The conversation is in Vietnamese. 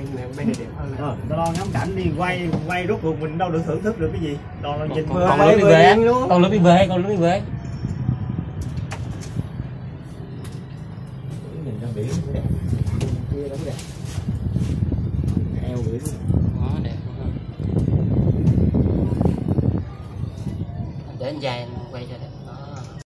quay này bên này đẹp hơn. Tao lo ngắm cảnh đi, quay rút cuộc mình đâu được thưởng thức được cái gì. Toàn là nhìn còn lúc đi về luôn. Còn lúc đi về. Nhìn ra biển cũng đẹp. Kia đó đẹp. Eo biển. Đó đẹp luôn. Để anh dài quay cho.